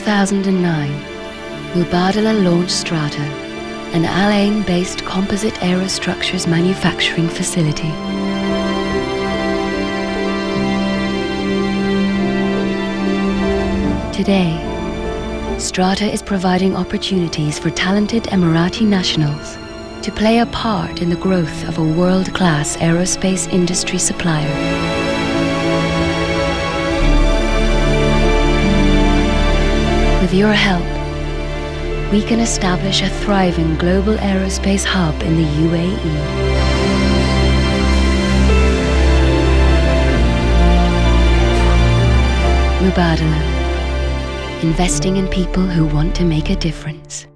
2009, Mubadala launched Strata, an Al Ain-based composite aerostructures manufacturing facility. Today, Strata is providing opportunities for talented Emirati nationals to play a part in the growth of a world-class aerospace industry supplier. With your help, we can establish a thriving global aerospace hub in the UAE. Mubadala, investing in people who want to make a difference.